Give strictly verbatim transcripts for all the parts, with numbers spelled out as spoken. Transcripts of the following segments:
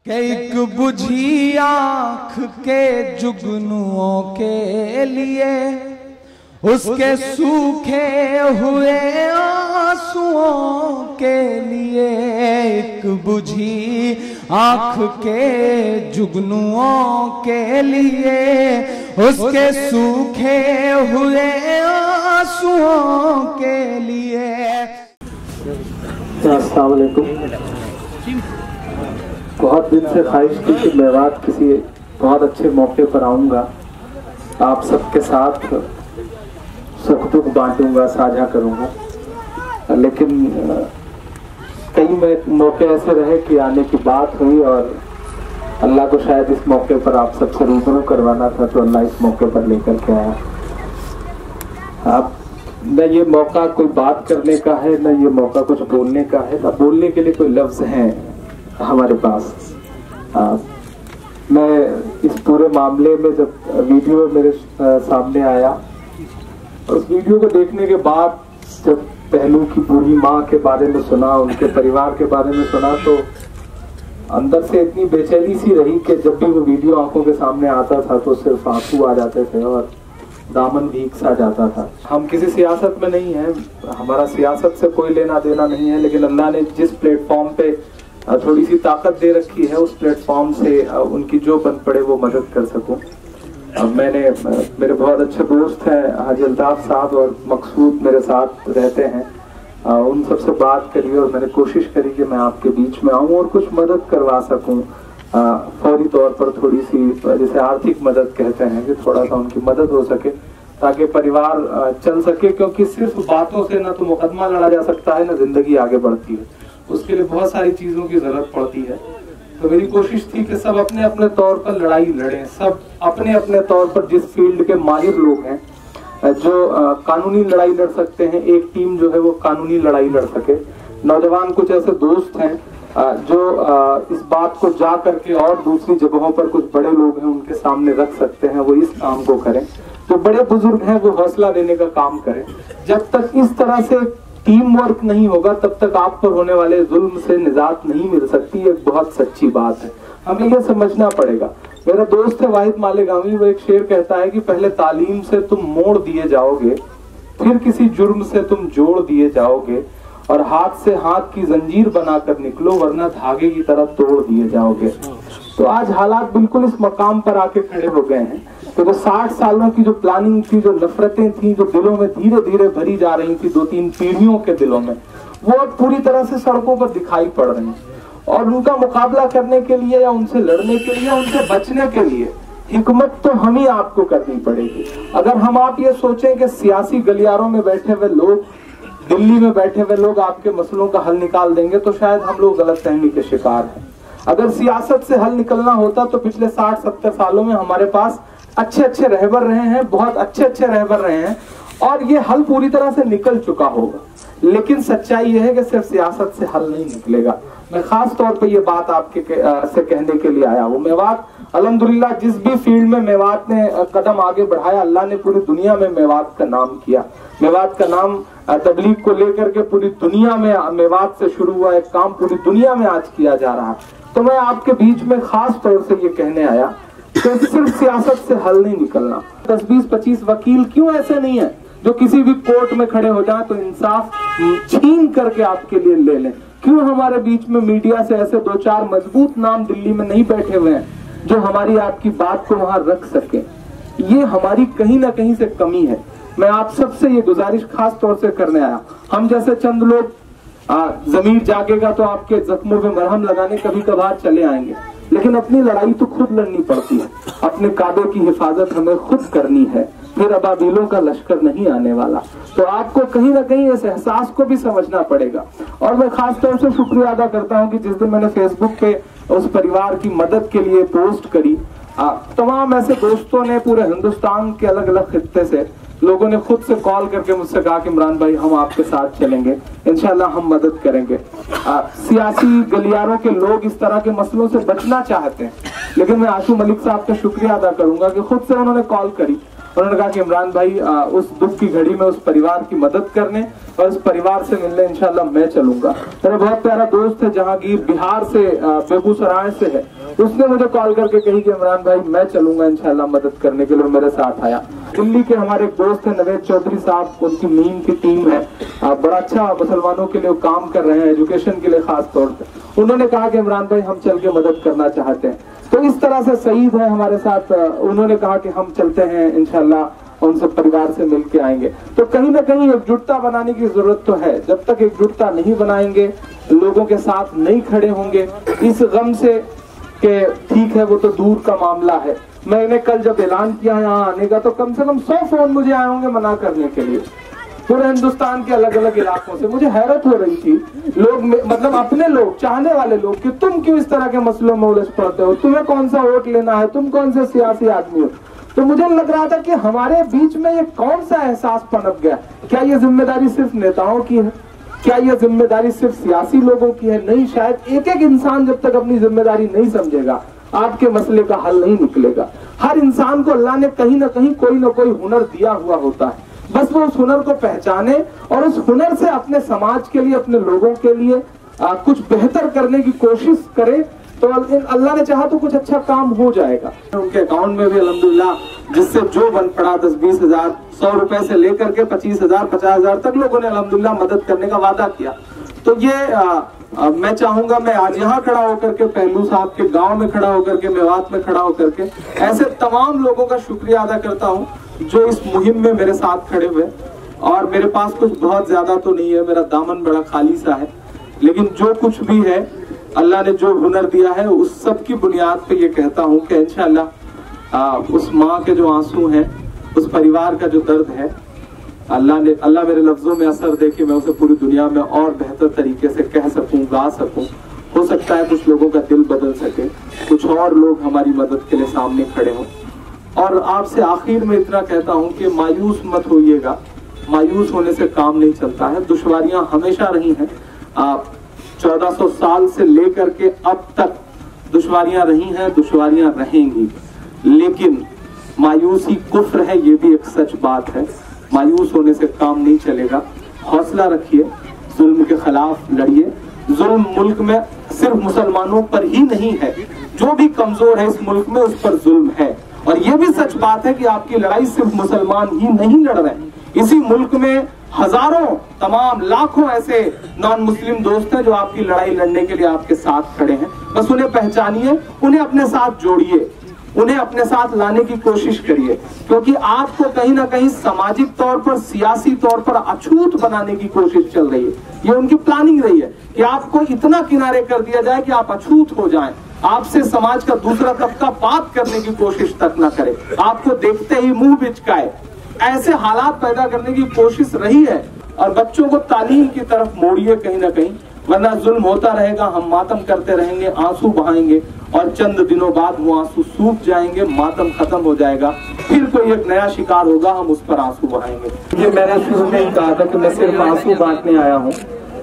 एक बुझी आँख के जुगनुओं के लिए, उसके सूखे हुए आंसुओं के लिए। एक बुझी आँख के जुगनुओं के लिए, उसके सूखे हुए आंसुओं के लिए। अस्सलाम वालेकुम। बहुत दिन से ख्वाहिश थी कि मेवात किसी बहुत अच्छे मौके पर आऊँगा, आप सबके साथ सुख दुख बांटूंगा, साझा करूँगा। लेकिन कई मौके ऐसे रहे कि आने की बात हुई और अल्लाह को शायद इस मौके पर आप सबसे रूबरू करवाना था, तो अल्लाह इस मौके पर लेकर के आया। आप न ये मौका कोई बात करने का है, न ये मौका कुछ बोलने का है, न बोलने के लिए कोई लफ्ज हैं हमारे पास। आ, मैं इस पूरे मामले में जब वीडियो मेरे सामने आया, उस वीडियो को देखने के बाद जब पहलू की बूढ़ी माँ के बारे में सुना, उनके परिवार के बारे में सुना, तो अंदर से इतनी बेचैनी सी रही कि जब भी वो वीडियो आंखों के सामने आता था तो सिर्फ आंसू आ जाते थे और दामन भीग सा जाता था। हम किसी सियासत में नहीं हैं, हमारा सियासत से कोई लेना देना नहीं है, लेकिन अल्लाह ने जिस प्लेटफॉर्म पे थोड़ी सी ताकत दे रखी है, उस प्लेटफॉर्म से उनकी जो बन पड़े वो मदद कर सकूं। अब मैंने मेरे बहुत अच्छे दोस्त हैं हाजी अल्ताफ साहब और मकसूद मेरे साथ रहते हैं, उन सबसे बात करी और मैंने कोशिश करी कि मैं आपके बीच में आऊं और कुछ मदद करवा सकूं, फौरी तौर पर थोड़ी सी, जैसे आर्थिक मदद कहते हैं, कि थोड़ा सा उनकी मदद हो सके ताकि परिवार चल सके। क्योंकि सिर्फ बातों से ना तो मुकदमा लड़ा जा सकता है, ना जिंदगी आगे बढ़ती है, उसके लिए बहुत सारी चीजों की जरूरत पड़ती है। तो मेरी कोशिश थी कि सब अपने अपने तौर पर लड़ाई लड़ें, सब अपने अपने तौर पर जिस फील्ड के माहिर लोग हैं, जो आ, कानूनी लड़ाई लड़ सकते हैं, एक टीम जो है वो कानूनी लड़ाई लड़ सके। नौजवान कुछ ऐसे दोस्त हैं आ, जो आ, इस बात को जा करके और दूसरी जगहों पर कुछ बड़े लोग हैं उनके सामने रख सकते हैं, वो इस काम को करें। तो बड़े बुजुर्ग हैं, वो हौसला देने का काम करें। जब तक इस तरह से टीम वर्क नहीं होगा, तब तक आप पर होने वाले जुल्म से निजात नहीं मिल सकती। एक बहुत सच्ची बात है, हमें यह समझना पड़ेगा। मेरा दोस्त है वाहिद मालेगामी, वो एक शेर कहता है कि पहले तालीम से तुम मोड़ दिए जाओगे, फिर किसी जुर्म से तुम जोड़ दिए जाओगे, और हाथ से हाथ की जंजीर बनाकर निकलो, वरना धागे की तरह तोड़ दिए जाओगे। तो आज हालात बिल्कुल इस मकाम पर आके खड़े हो गए हैं। तो जो साठ सालों की जो प्लानिंग थी, जो नफरतें थी, जो दिलों में धीरे धीरे भरी जा रही थी, दो तीन पीढ़ियों के दिलों में, वो अब पूरी तरह से सड़कों पर दिखाई पड़ रही हैं। और उनका मुकाबला करने के लिए या उनसे लड़ने के लिए, उनसे बचने के लिए हिकमत तो हम ही आपको करनी पड़ेगी। अगर हम आप ये सोचें कि सियासी गलियारों में बैठे हुए लोग, दिल्ली में बैठे हुए लोग आपके मसलों का हल निकाल देंगे, तो शायद हम लोग गलतफहमी के शिकार हैं। अगर सियासत से हल निकलना होता तो पिछले साठ सत्तर सालों में हमारे पास अच्छे अच्छे रहबर रहे हैं, बहुत अच्छे अच्छे रहबर रहे हैं, और ये हल पूरी तरह से निकल चुका होगा। लेकिन सच्चाई यह है कि सिर्फ सियासत से हल नहीं निकलेगा। मैं खास तौर पे ये बात आपके से कहने के लिए आया हूँ। मेवात अल्हम्दुलिल्लाह, जिस भी फील्ड में मेवात ने कदम आगे बढ़ाया, अल्लाह ने पूरी दुनिया में मेवात का नाम किया। मेवात का नाम तबलीग को लेकर के पूरी दुनिया में, मेवात से शुरू हुआ एक काम पूरी दुनिया में आज किया जा रहा है। तो मैं आपके बीच में खास तौर से ये कहने आया कि सिर्फ सियासत से हल नहीं निकलना। दस बीस पच्चीस वकील क्यों ऐसे नहीं है जो किसी भी कोर्ट में खड़े हो जाए तो इंसाफ छीन करके आपके लिए ले लें? क्यों हमारे बीच में मीडिया से ऐसे दो चार मजबूत नाम दिल्ली में नहीं बैठे हुए हैं जो हमारी आपकी बात को वहां रख सके? ये हमारी कहीं ना कहीं से कमी है। मैं आप सबसे ये गुजारिश खास तौर से करने आया। हम जैसे चंद लोग जमीर जागेगा तो आपके जख्मों पे मरहम लगाने कभी कभार चले आएंगे, लेकिन अपनी लड़ाई तो खुद लड़नी पड़ती है। अपने काबे की हिफाजत हमें खुद करनी है, फिर अबाबीलों का लश्कर नहीं आने वाला। तो आपको कहीं ना कहीं इस एहसास को भी समझना पड़ेगा। और मैं खास तौर से शुक्रिया अदा करता हूं कि जिस दिन मैंने फेसबुक पे उस परिवार की मदद के लिए पोस्ट करी, तमाम ऐसे दोस्तों ने पूरे हिंदुस्तान के अलग अलग खित्ते से लोगों ने खुद से कॉल करके मुझसे कहा कि इमरान भाई, हम आपके साथ चलेंगे, इंशाल्लाह हम मदद करेंगे। आ, सियासी गलियारों के लोग इस तरह के मसलों से बचना चाहते हैं, लेकिन मैं आशू मलिक साहब का शुक्रिया अदा करूंगा कि खुद से उन्होंने कॉल करी उन्होंने कहा कि इमरान भाई आ, उस दुख की घड़ी में उस परिवार की मदद करने और उस परिवार से मिलने इंशाल्लाह मैं चलूंगा। मेरा बहुत प्यारा दोस्त है जहांगीर, बिहार से, बेगूसराय से है, उसने मुझे कॉल करके कही कि इमरान भाई मैं चलूंगा इंशाल्लाह मदद करने के लिए, मेरे साथ आया। दिल्ली के हमारे एक दोस्त है नवेद चौधरी साहब, उनकी मीम की टीम है, बड़ा अच्छा मुसलमानों के लिए काम कर रहे हैं, एजुकेशन के लिए खास तौर पर। उन्होंने कहा कि इमरान भाई हम चल के मदद करना चाहते हैं। तो इस तरह से सईद है हमारे साथ, उन्होंने कहा कि हम चलते हैं इंशाल्लाह, उन सब परिवार से मिल के आएंगे। तो कहीं ना कहीं एकजुटता बनाने की जरूरत तो है। जब तक एकजुटता नहीं बनाएंगे, लोगों के साथ नहीं खड़े होंगे इस गम से कि ठीक है वो तो दूर का मामला है। मैंने कल जब ऐलान किया यहाँ आने का तो कम से कम सौ फोन मुझे आए होंगे मना करने के लिए, पूरे हिंदुस्तान के अलग अलग इलाकों से। मुझे हैरत हो रही थी, लोग मतलब अपने लोग, चाहने वाले लोग, कि तुम क्यों इस तरह के मसलों में उलझ पड़ते हो, तुम्हें कौन सा वोट लेना है, तुम कौन से सियासी आदमी हो। तो मुझे लग रहा था कि हमारे बीच में ये कौन सा एहसास पनप गया। क्या ये जिम्मेदारी सिर्फ नेताओं की है? क्या ये जिम्मेदारी सिर्फ सियासी लोगों की है? नहीं, शायद एक एक इंसान जब तक अपनी जिम्मेदारी नहीं समझेगा आपके मसले का हल नहीं निकलेगा। हर इंसान को अल्लाह ने कहीं ना कहीं कोई ना कोई हुनर दिया हुआ होता है, बस वो उस हुनर को पहचाने और उस हुनर से अपने समाज के लिए, अपने लोगों के लिए आ, कुछ बेहतर करने की कोशिश करे, तो अल्लाह ने चाहा तो कुछ अच्छा काम हो जाएगा। उनके अकाउंट में भी अल्हम्दुलिल्लाह जिससे जो बन पड़ा दस बीस हजार, सौ रुपए से लेकर के पच्चीस हजार पचास हजार तक लोगों ने अल्हम्दुलिल्लाह मदद करने का वादा किया। तो ये आ, आ, मैं चाहूंगा, मैं आज यहाँ खड़ा होकर के, पहलू साहब के गांव में खड़ा होकर के, मेवात में खड़ा होकर के ऐसे तमाम लोगों का शुक्रिया अदा करता हूँ जो इस मुहिम में मेरे साथ खड़े हुए। और मेरे पास कुछ बहुत ज्यादा तो नहीं है, मेरा दामन बड़ा खाली सा है, लेकिन जो कुछ भी है अल्लाह ने जो हुनर दिया है उस सब की बुनियाद पे ये कहता हूँ कि इंशाअल्लाह उस माँ के जो आंसू हैं, उस परिवार का जो दर्द है, अल्लाह ने अल्लाह मेरे लफ्जों में असर दे कि मैं उसे पूरी दुनिया में और बेहतर तरीके से कह सकूं, गा सकूं। हो सकता है कुछ लोगों का दिल बदल सके, कुछ और लोग हमारी मदद के लिए सामने खड़े हों। और आपसे आखिर में इतना कहता हूं कि मायूस मत होइएगा, मायूस होने से काम नहीं चलता है। दुश्वारियां हमेशा रही हैं, आप चौदह सौ साल से लेकर के अब तक दुश्वारियां रही हैं, दुश्वारियां रहेंगी, लेकिन मायूसी कुफ्र है, ये भी एक सच बात है। मायूस होने से काम नहीं चलेगा, हौसला रखिए, जुल्म के खिलाफ लड़िए। जुल्म मुल्क में सिर्फ मुसलमानों पर ही नहीं है, जो भी कमजोर है इस मुल्क में उस पर जुल्म है। और यह भी सच बात है कि आपकी लड़ाई सिर्फ मुसलमान ही नहीं लड़ रहे हैं, इसी मुल्क में हजारों, तमाम लाखों ऐसे नॉन मुस्लिम दोस्त हैं जो आपकी लड़ाई लड़ने के लिए आपके साथ खड़े हैं। बस उन्हें पहचानिए, उन्हें अपने साथ जोड़िए, उन्हें अपने साथ लाने की कोशिश करिए, क्योंकि आपको कहीं ना कहीं सामाजिक तौर पर, सियासी तौर पर अछूत बनाने की कोशिश चल रही है। ये उनकी प्लानिंग रही है कि आपको इतना किनारे कर दिया जाए कि आप अछूत हो जाएं, आपसे समाज का दूसरा तबका बात करने की कोशिश तक ना करे, आपको देखते ही मुंह बिचकाए, ऐसे हालात पैदा करने की कोशिश रही है। और बच्चों को तालीम की तरफ मोड़िए कहीं ना कहीं, वरना जुल्म होता रहेगा, हम मातम करते रहेंगे, आंसू बहाएंगे और चंद दिनों बाद वो आंसू सूख जाएंगे, मातम खत्म हो जाएगा, फिर कोई एक नया शिकार होगा, हम उस पर आंसू बहाएंगे। ये मैंने शुरू में ही कहा था कि मैं सिर्फ आंसू बांटने आया हूँ,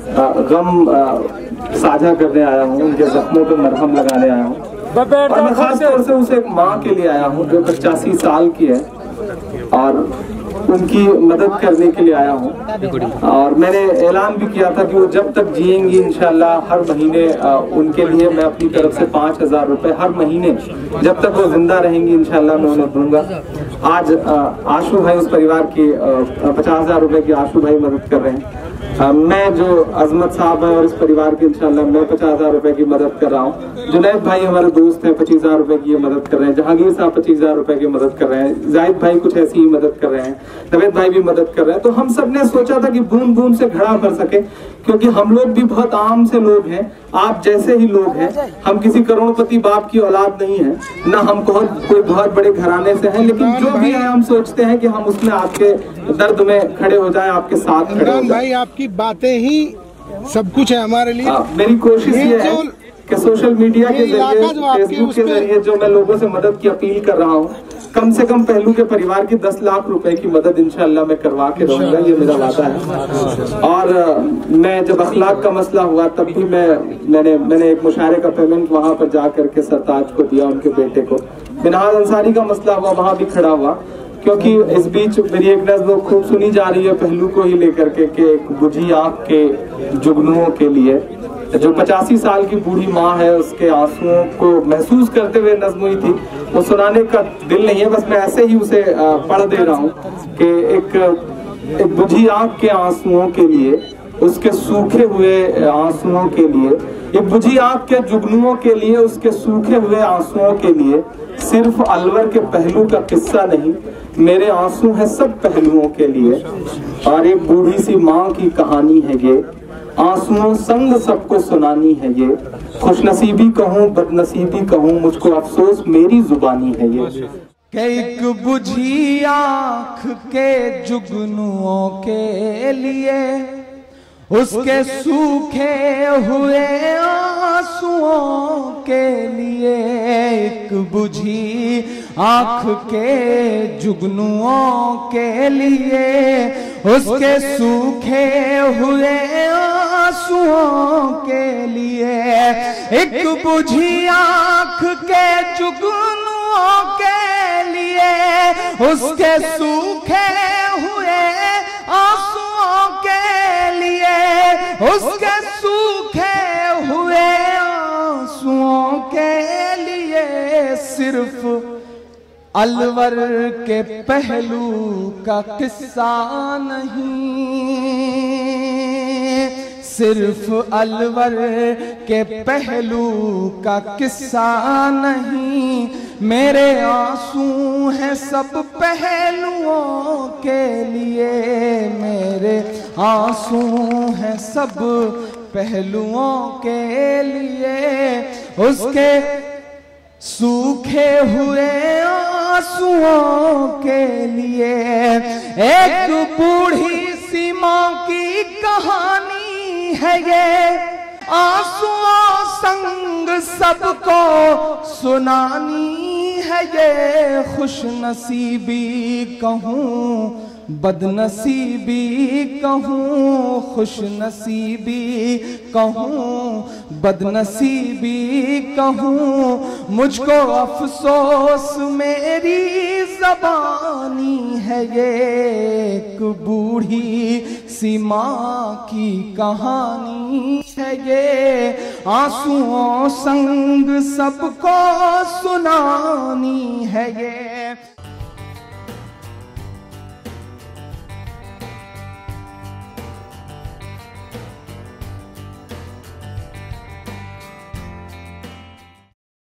गम साझा करने आया हूँ, उनके जख्मों पर मरहम लगाने आया हूँ। और मैं खास तौर से उसे एक माँ के लिए आया हूँ जो पचासी साल की है और उनकी मदद करने के लिए आया हूँ। और मैंने ऐलान भी किया था कि वो जब तक जिएंगी इंशाल्लाह हर महीने उनके लिए मैं अपनी तरफ से पाँच हजार रुपए हर महीने जब तक वो जिंदा रहेंगी इंशाल्लाह मैं उन्हें दूंगा। आज आशु भाई, उस परिवार की पचास हजार रुपए की आशु भाई मदद कर रहे हैं। मैं जो अजमत साहब है और इस परिवार की इंशाल्लाह मैं पचास हजार रुपए की मदद कर रहा हूँ। जुनैद भाई हमारे दोस्त हैं, पच्चीस हजार रुपए की मदद कर रहे हैं। जहांगीर साहब पच्चीस हजार रुपए की मदद कर रहे हैं। जाहिद भाई कुछ ऐसी ही मदद कर रहे हैं। नवेद भाई भी मदद कर रहे हैं। तो हम सब ने सोचा था कि बूंद बूंद से घड़ा भर सके, क्योंकि हम लोग भी बहुत आम से लोग हैं, आप जैसे ही लोग हैं। हम किसी करोड़पति बाप की औलाद नहीं है, ना हम बहुत कोई बहुत बड़े घराने से हैं, लेकिन जो भी है हम सोचते हैं कि हम उसमें आपके दर्द में खड़े हो जाएं, आपके साथ खड़े हो जाएं। भाई आपकी बातें ही सब कुछ है हमारे लिए। आ, मेरी कोशिश ये है कि सोशल मीडिया के जरिए, फेसबुक के जरिए जो मैं लोगों से मदद की अपील कर रहा हूँ, कम से कम पहलू के परिवार की दस लाख रुपए की मदद इंशाल्लाह मैं करवा के रहूंगा, ये मेरा वादा है। और मैं जब अखलाक का मसला हुआ तब भी मैं मैंने मैंने एक मुशायरे का पेमेंट वहां पर जा करके सरताज को दिया, उनके बेटे को। मिनहाज अंसारी का मसला हुआ, वहां भी खड़ा हुआ। क्योंकि इस बीच मेरी एक नज़्म खूब सुनी जा रही है पहलू को ही लेकर के कि एक बुझी आंख के जुगनुओं के लिए, जो पचासी साल की बूढ़ी माँ है उसके आंसुओं को महसूस करते हुए नज़्म हुई थी। वो सुनाने का दिल नहीं है, बस मैं ऐसे ही उसे पढ़ दे रहा हूँ कि एक एक बुझी आंख के आंसुओं के लिए, उसके सूखे हुए आंसुओं के लिए, एक बुझी आंख के जुगनुओं के लिए, उसके सूखे हुए आंसुओं के लिए सिर्फ अलवर के पहलू का किस्सा नहीं, मेरे आंसू हैं सब पहलुओं के लिए। और एक बूढ़ी सी माँ की कहानी है ये, आंसुओं संग सबको सुनानी है ये। खुशनसीबी कहूँ बदनसीबी कहूँ, मुझको अफसोस मेरी जुबानी है ये। एक बुझी आँख के जुगनुओं के लिए, उसके सूखे हुए आंसुओं के लिए, एक बुझी आँख के जुगनुओं के लिए, उसके सूखे हुए आंसुओं के लिए, एक बुझी आँख के जुगनुओं के लिए, उसके सूखे हुए आंसुओं के लिए, उसके सूखे हुए आंसुओं के लिए सिर्फ अलवर के पहलू का किस्सा नहीं, सिर्फ अलवर के पहलू का किस्सा नहीं, मेरे आंसू हैं सब पहलुओं के लिए, मेरे आंसू हैं सब पहलुओं के लिए, उसके सूखे हुए आंसुओं के लिए। एक बूढ़ी सी माँ की कहानी है ये, आंसुओं संग सबको सुनानी है ये। खुश नसीबी कहूँ बदनसीबी कहूँ, खुश नसीबी कहूँ बदनसीबी कहूँ, मुझको अफसोस मेरी ज़बानी है ये। एक बूढ़ी सी माँ की कहानी है ये, आंसुओं संग सबको सुनानी है ये।